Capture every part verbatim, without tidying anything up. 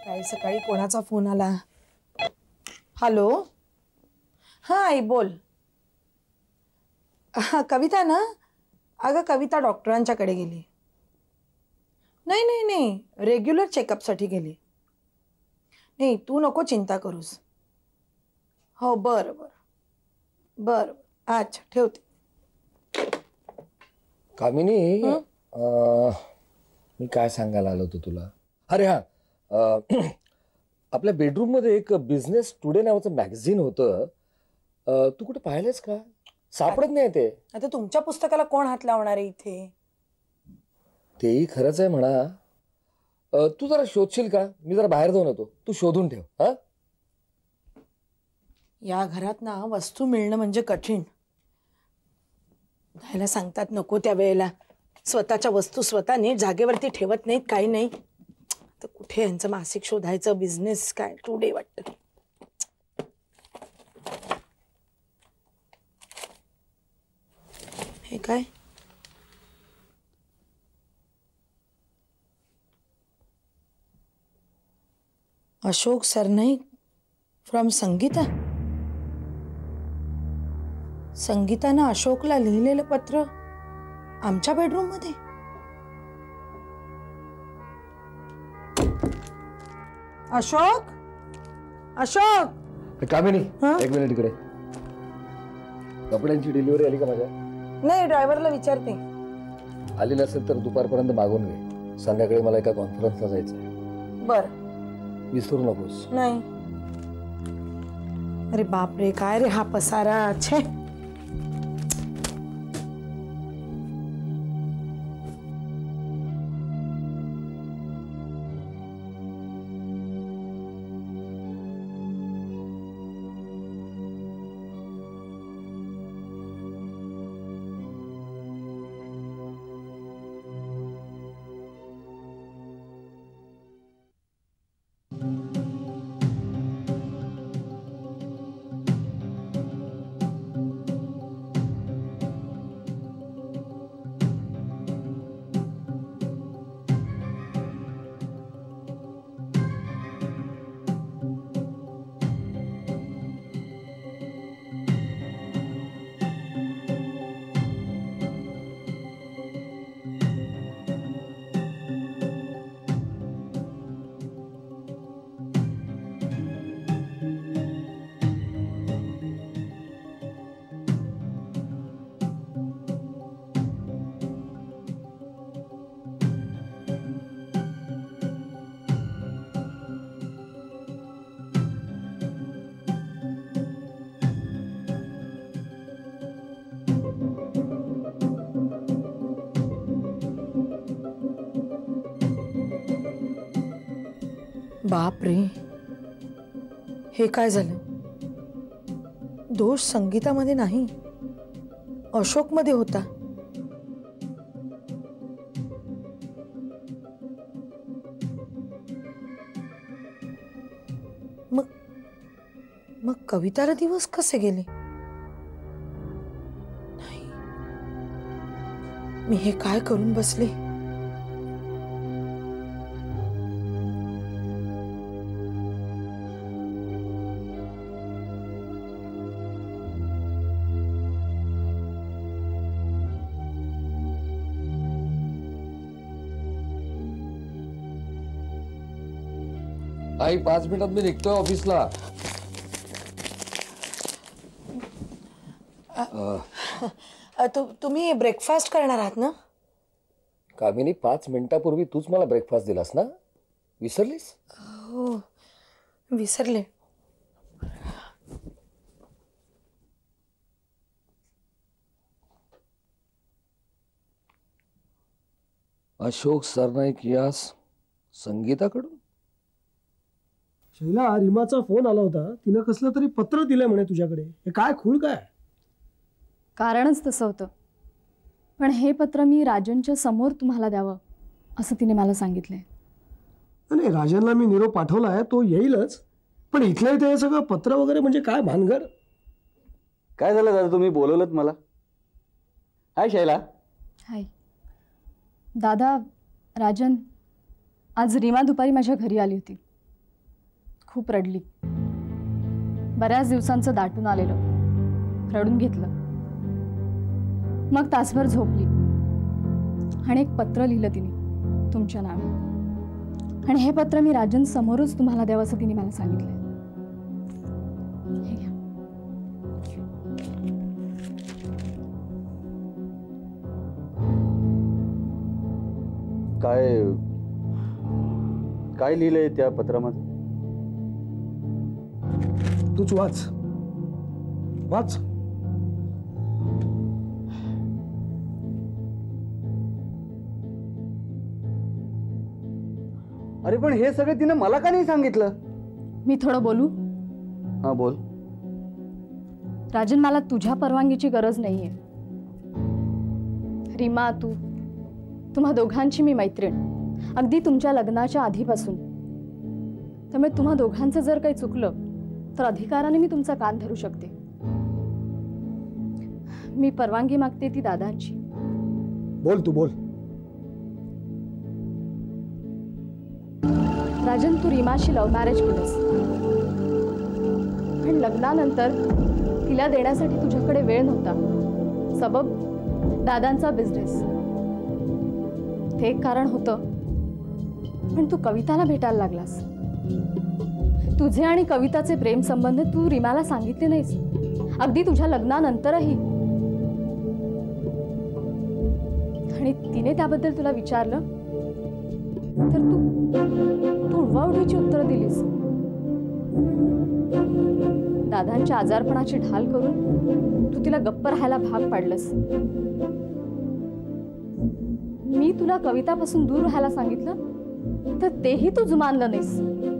काय सकाळी कोणाचा फोन आला? हॅलो, हा आई बोल. हा कविता ना? अगं कविता डॉक्टरांच्याकडे गेली. नाही नाही नाही, रेग्युलर चेकअपसाठी गेली. नाही तू नको चिंता करूस. हो बरं बरं बरं, अच्छा ठेवते. कामिनी, मी काय सांगायला आलो होतो तुला? अरे हा, आपल्या बेडरूम मध्ये एक बिझनेस टुडे नावाचं मॅगझिन होतं. तू कुठे पाहिलंस का? सापडत नाही ते. आता तुमच्या पुस्तकाला कोण हात लावणार आहे इथे? तेही खरंच आहे म्हणा. तू जरा शोधशील का? मी जरा बाहेर जाऊन येतो, तू शोधून ठेव. हा, या घरात ना वस्तू मिळणं म्हणजे कठीण. द्यायला सांगतात नको त्या वेळेला स्वतःच्या वस्तू स्वतः नीट जागेवरती ठेवत नाहीत, काही नाही. तर कुठे यांचं मासिक शोधायचं, बिझनेस काय टुडे वाटतं. हे काय? अशोक सरनाईक फ्रॉम संगीता. संगीतानं अशोकला लिहिलेलं पत्र आमच्या बेडरूम मध्ये. अशोक, अशोक. कामिनी एक मिनिट इकडे. कपड्यांची डिलिव्हरी आली का माझ्या? नाही, ड्रायव्हरला विचारते. आली नसेल तर दुपारपर्यंत मागून घे. संध्याकाळी मला एका कॉन्फरन्सला जायचंय. बर, विसरू नकोस. नाही. अरे बापरे, काय रे हा पसारा. छे. बाप रे, हे काय झालं? दोष संगीतामध्ये नाही, अशोक मध्ये होता. मग मग कविताला दिवस कसे गेले? नाही, मी हे काय करून बसले? आई, पाच मिनिटात मी निघतोय ऑफिसला. तु, तुम्ही ब्रेकफास्ट करणार आहात ना? कामिनी, पाच मिनिटापूर्वी तूच मला ब्रेकफास्ट दिलास ना, विसरलीस? हो विसरले. अशोक सरनाईक यास संगीताकडून? शैला, रीमाचा फोन आला होता. तिनं कसलं तरी पत्र दिलंय म्हणे तुझ्याकडे. हे काय खूळ काय? कारणच तसं होतं, पण हे पत्र मी राजनच्या समोर तुम्हाला द्यावं असं तिने मला सांगितलंय. नाही, राजनला मी निरोप पाठवलाय, तो येईलच. पण इथल्या इथे हे सगळं पत्र वगैरे म्हणजे काय भानगड? काय झालं दादा, तुम्ही बोलवलत मला? हाय शैला. हाय दादा. राजन, आज रीमा दुपारी माझ्या घरी आली होती. खूप रडली. बऱ्याच दिवसांचं दाटून आलेलं रडून घेतलं. मग तासभर झोपली आणि एक पत्र लिहिलं तिने तुमच्या नावे. आणि हे पत्र मी राजन समोरच तुम्हाला द्यावं असं तिने मला सांगितलं. हे घ्या. काय काय लिहिलंय त्या पत्रामध्ये? तूच वाच वाच. अरे पण हे सगळं तिने मला का नाही सांगितलं? मी थोडं बोलू? हा बोल. राजन, मला तुझ्या परवानगीची गरज नाहीये. रीमा, तू तुम्हा दोघांची मी मैत्रीण, अगदी तुमच्या लग्नाच्या आधीपासून. त्यामुळे तुम्हा दोघांचं जर काही चुकलं तर अधिकाराने मी तुमचा कान धरू शकते. मी परवानगी मागते ती दादांची. बोल तू बोल. राजन, तू रीमाशी लव्ह मॅरेज केलंस, पण लग्नानंतर तिला देण्यासाठी तुझ्याकडे वेळ नव्हता. सबब दादांचा बिझनेस. ते एक कारण होतं. पण तू कविताला भेटायला लागलास. तुझे आणि कविताचे प्रेम संबंध तू रीमाला सांगितले नाहीस, अगदी तुझ्या लग्नानंतरही. आणि तिने त्याबद्दल तुला विचारलं तर तू तू उडवाउडवीची उत्तरं दिलीस. दादांच्या आजारपणाची ढाल करून तू तिला गप्प राहायला भाग पाडलंस. मी तुला कवितापासून दूर राहायला सांगितलं तर तेही तू जुमानलं नाहीस.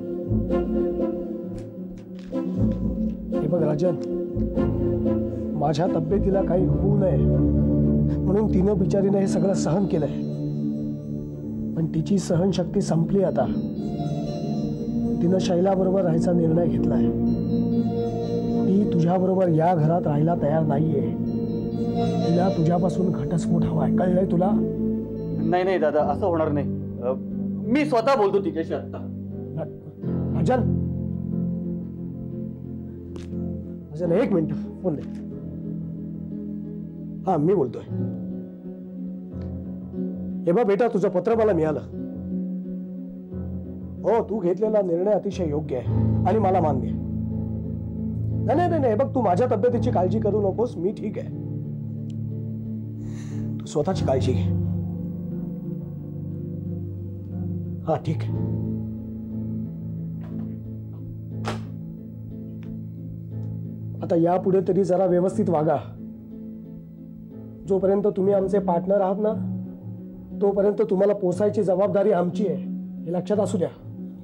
हे बघ राजन, माझ्या तब्येतीला काही होऊ नये म्हणून तिनं बिचारीनं हे सगळं सहन केलंय. पण तिची सहनशक्ती संपली आता. तिनं शैलाबरोबर राहायचा निर्णय घेतलाय. ती तुझ्याबरोबर या घरात राहायला तयार नाहीये. तिला तुझ्यापासून घटस्फोट हवाय. कळलंय तुला? नाही नाही दादा, असं होणार नाही. मी स्वतः बोलतो तिच्याशी आता. राजन, राजन एक मिनिट फोन दे. हा, मी बोलतोय. हे बघ बेटा, तुझं पत्र मला मिळालं. हो, तू घेतलेला निर्णय अतिशय योग्य आहे आणि मला मान्य आहे. नाही नाही नाही, बघ, तू माझ्या तब्येतीची काळजी करू नकोस. मी ठीक आहे. तू स्वतःची काळजी घे. हा, ठीक आहे. आता यापुढे तरी जरा व्यवस्थित वागा. जोपर्यंत तुम्ही आमचे पार्टनर आहात ना, तोपर्यंत तुम्हाला पोसायची जबाबदारी आमची आहे, हे लक्षात असू द्या.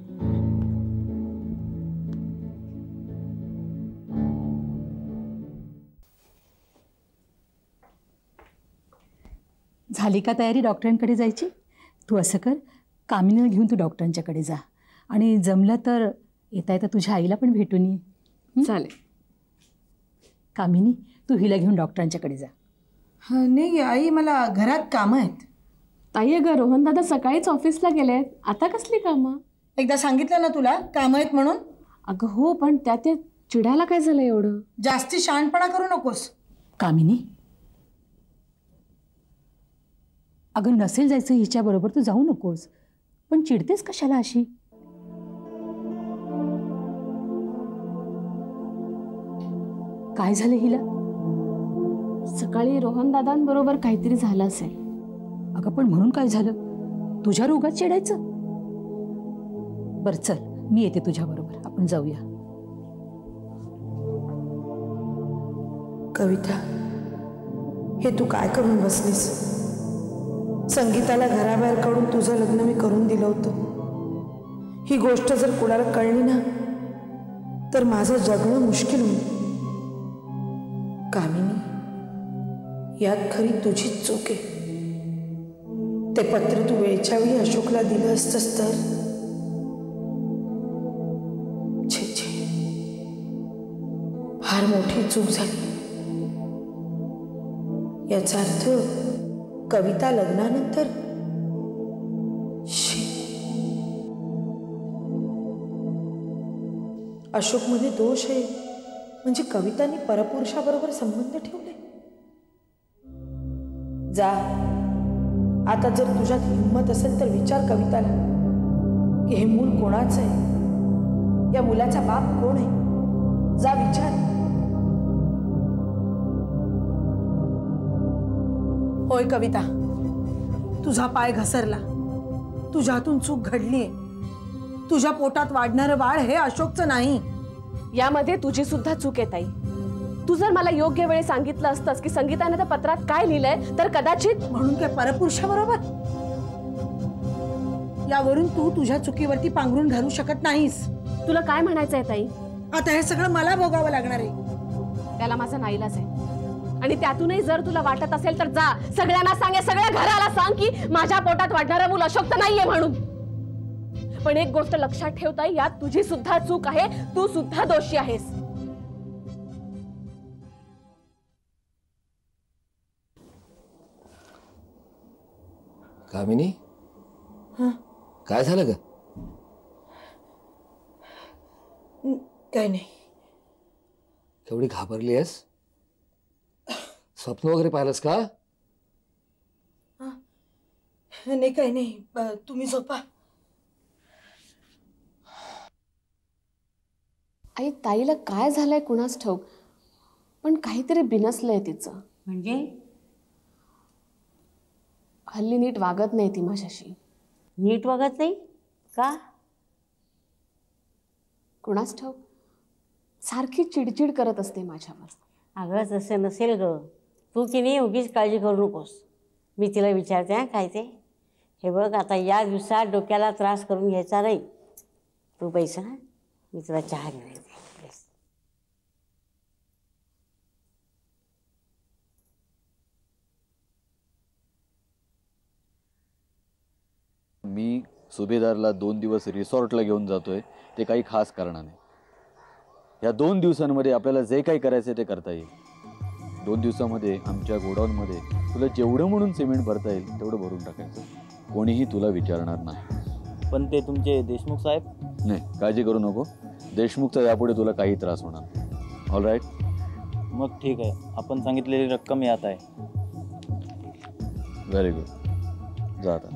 झाली का तयारी डॉक्टरांकडे जायची? तू असं कर, कामिनीला घेऊन तू डॉक्टरांच्याकडे जा आणि जमलं तर येता येता तुझ्या आईला पण भेटून ये. चालेल. कामिनी, तू हिला घेऊन डॉक्टरांच्याकडे जा. हा, नाही आई, मला घरात कामं आहेत. ताई, अगं रोहन दादा सकाळीच ऑफिसला गेलेत, आता कसली कामं? एकदा सांगितलं ना तुला कामं आहेत म्हणून. अगं हो, पण त्या ते चिडायला काय झालं एवढं? जास्ती शहाणपणा करू नकोस. कामिनी, अगं नसेल जायचं हिच्या बरोबर तू जाऊ नकोस, पण चिडतेस कशाला अशी? काय झालं हिला? सकाळी रोहन दादांबरोबर काहीतरी झालं असेल. अगं पण म्हणून काय झालं? तुझ्या रोगात चिडायचं? बरं चल, मी येते तुझ्या बरोबर, आपण जाऊया. कविता, हे तू काय करून बसलीस? संगीताला घराबाहेर काढून तुझं लग्न मी करून दिलं होतं. ही गोष्ट जर कुणाला कळली ना तर माझं जगणं मुश्किल होईल. कामिनी, यात खरी तुझीच चूक आहे. ते पत्र तू वेळच्या वेळी अशोकला दिलं असतंस तर. छे छे, फार मोठी चूक झाली. याचा अर्थ कविता लग्नानंतर अशोकमध्ये दोष आहे म्हणजे कवितांनी परपुरुषाबरोबर संबंध ठेवले. जा, आता जर तुझ्यात हिंमत असेल तर विचार कविताला की हे मूल कोणाचं आहे, या मुलाचा बाप कोण आहे. जा विचार. होय कविता, तुझा पाय घसरला, तुझ्या हातून चूक घडलीये. तुझ्या पोटात वाढणारं बाळ हे अशोकचं नाही. यामध्ये तुझी सुद्धा चूक आहे ताई. तू जर मला योग्य वेळी सांगितलं असतंस की संगीताने त्या पत्रात काय लिहिलंय तर कदाचित. म्हणून काय परपुरुषाबरोबर? यावरून तू तुझ्या चुकीवरती पांघरून घालू शकत नाहीस. तुला काय म्हणायचंय ताई? आता हे सगळं मला भोगावं लागणार आहे. त्याला माझा नाईलाज आहे आणि त्यातूनही जर तुला वाटत असेल तर जा, सगळ्यांना सांग, सगळ्या घराला सांग की माझ्या पोटात वाढणारं मूल अशोकचं नाहीये म्हणून. पण एक गोष्ट लक्षात ठेवता, यात तुझी सुद्धा चूक आहे, तू सुद्धा दोषी आहेस. कामिनी, काय झालं ग? काय नाही. केवढी घाबरली आहेस? स्वप्न वगैरे पाहिलंस का? नाही काही नाही, तुम्ही झोपा. आई, ताईला काय झालंय कुणास ठाऊक, पण काहीतरी बिनसलंय तिचं. म्हणजे हल्ली नीट वागत नाही ती माझ्याशी. नीट वागत नाही का? कुणास ठाऊक, सारखी चिडचिड करत असते माझ्यावर. अगं तसं नसेल ग, तू की नाही उगीच काळजी करू नकोस. मी तिला विचारते हा काय ते. हे बघ, आता या दिवसात डोक्याला त्रास करून घ्यायचा नाही. तू पैसा, मी तुला चहा घेऊन येते. मी सुभेदारला दोन दिवस रिसॉर्टला घेऊन जातोय, ते काही खास कारणाने. या दोन दिवसांमध्ये आपल्याला जे काही करायचं ते करता येईल. दोन दिवसामध्ये आमच्या गोडाऊनमध्ये तुला जेवढं म्हणून सिमेंट भरता येईल तेवढं भरून टाकायचं. कोणीही तुला विचारणार नाही. पण ते तुमचे देशमुख साहेब? नाही, काळजी करू नको. देशमुखचा यापुढे तुला काही त्रास होणार नाही. All right? मग ठीक आहे, आपण सांगितलेली रक्कम यात आहे. Very good. जा आता.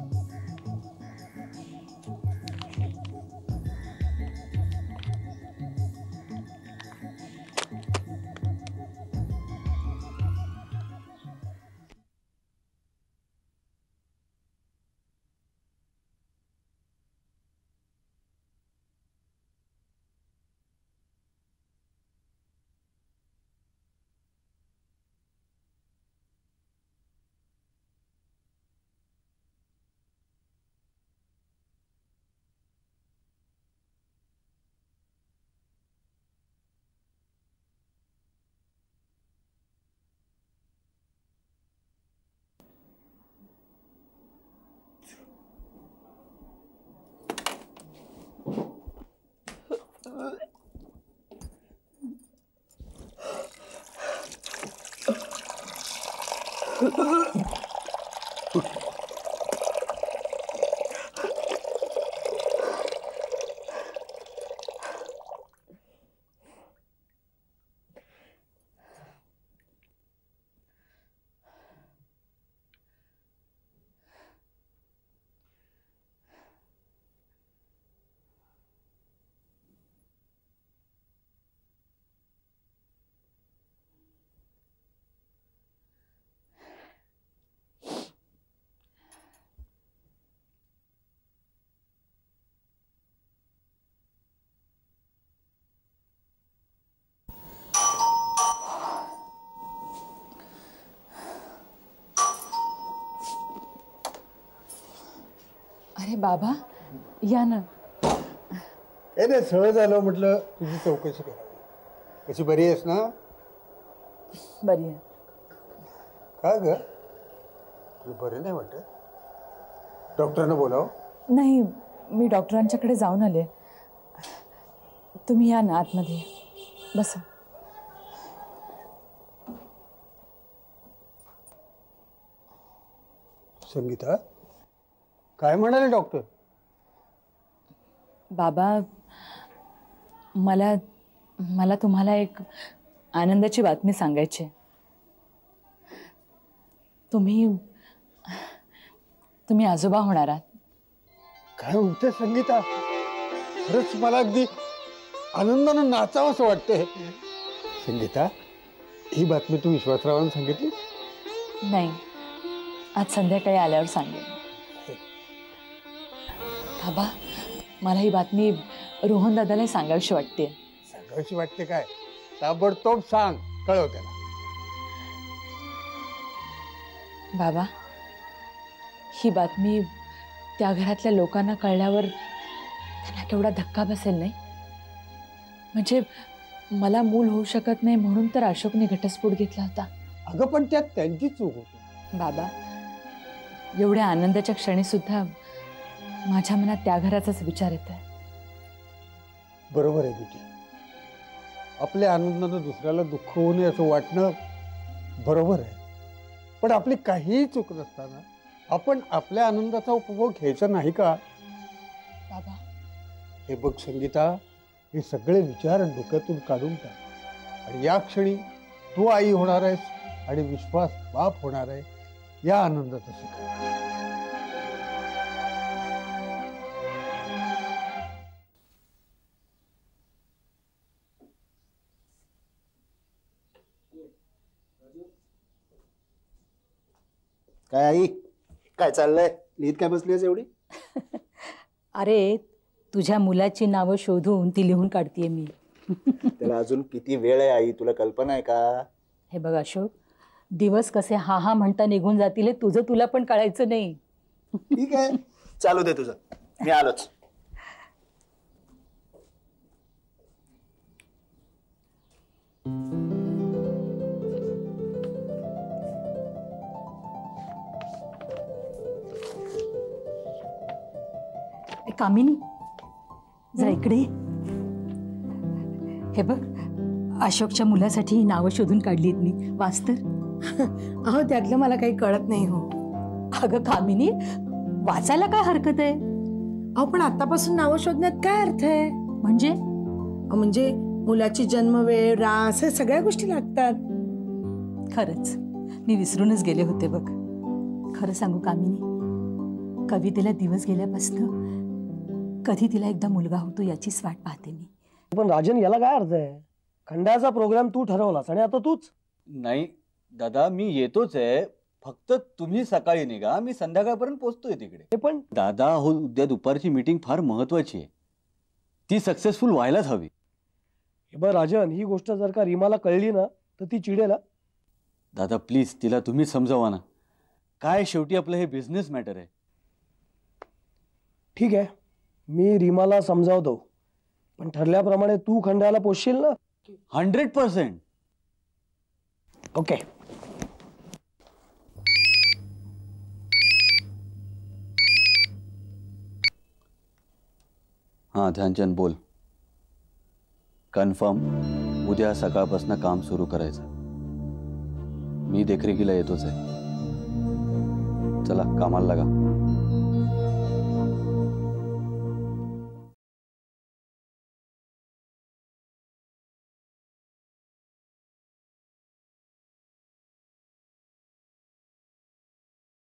अरे बाबा, या ना. ए नाही, सहज आलो म्हटलं तुझी चौकशी करावी. कशी बरी आहेस ना? बरी आहे. का ग, तुला बरं नाही वाटत? डॉक्टरनं बोलाव. नाही, मी डॉक्टरांच्याकडे जाऊन आले. तुम्ही या ना आतमध्ये, बसा. संगीता, काय म्हणाले डॉक्टर? बाबा, मला मला तुम्हाला एक आनंदाची बातमी सांगायची आहे. तुम्ही तुम्ही आजोबा होणार आहात. काय म्हणते संगीता? खरंच मला अगदी आनंदानं नाचावंसं वाटतंय. संगीता, ही बातमी तू विश्वासरावांना सांगितली? नाही, आज संध्याकाळी आल्यावर सांगेन. बाबा, मला ही बातमी रोहन दादाला सांगावीशी वाटते. सांगावीशी वाटते काय? ताबडतोब सांग, कळव त्याला. बाबा, ही बातमी त्या घरातल्या लोकांना कळल्यावर त्यांना केवढा धक्का बसेल नाही? म्हणजे मला मूल होऊ शकत नाही म्हणून तर अशोकने घटस्फोट घेतला होता. अगं पण त्यात त्यांची चूक होती. बाबा, एवढ्या आनंदाच्या क्षणी सुद्धा माझ्या मनात त्या घराचाच विचार येत आहे. बरोबर आहे बेटी. आपल्या आनंदानं दुसऱ्याला दुःख होऊ नये असं वाटणं बरोबर आहे. पण आपली काहीही चूक नसताना आपण आपल्या आनंदाचा उपभोग घ्यायचा नाही का? बाबा, हे बघ संगीता, हे सगळे विचार डोक्यातून काढून टाक आणि या क्षणी तू आई होणार आहेस आणि विश्वास बाप होणार आहे या आनंदाचं सुख. काय आई, काय चाललंय? लिहित काय बसलीस एवढी? अरे, तुझ्या मुलाची नावं शोधून ती लिहून काढतीये मी. त्याला अजून किती वेळ आहे आई, तुला कल्पना आहे का? हे बघ अशोक, दिवस कसे हा हा म्हणता निघून जातील हे तुझं तुला पण कळायचं नाही. ठीक आहे, चालू दे तुझं, मी आलोच. कामिनी, जरा इकडे. हे बघ, अशोकच्या मुलासाठी ही नावं शोधून काढलीत मी. वाचतर. अहो, त्यातलं मला काही कळत नाही हो. अगं कामिनी, वाचायला काय हरकत आहे? अहो, पण आतापासून नावं शोधण्यात काय अर्थ आहे? म्हणजे अहो, म्हणजे मुलाची जन्मवेळ, रास, हे सगळ्या गोष्टी लागतात. खरंच मी विसरूनच गेले होते बघ. खरं सांगू कामिनी, कवितेला दिवस गेल्यापासून कधी तिला एकदा मुलगा होतो याचीच वाट पाहते मी. पण राजन, याला काय अर्थ आहे? खंडाचा प्रोग्राम तू ठरवलास आणि आता तूच. नाही दादा, मी येतोच आहे, फक्त तुम्ही सकाळी निघा, मी संध्याकाळपर्यंत पोहोचतोय तिकडे. पण दादा हो, उद्या दुपारची मीटिंग फार महत्वाची आहे, ती सक्सेसफुल व्हायलाच हवी. हे बघ राजन, ही गोष्ट जर का रीमाला कळली ना तर ती चिडेल. दादा प्लीज, तिला तुम्ही समजावा ना. काय शेवटी आपलं हे बिझनेस मॅटर आहे. ठीक आहे, मी रीमाला समजावतो, पण ठरल्याप्रमाणे तू खंडाला पोचशील ना? Hundred percent. ओके. हां ध्यानचंद बोल. कन्फर्म उद्या सकाळपासून काम सुरू करायचं. मी देखरेखीला येतोच आहे. चला कामाला लागा.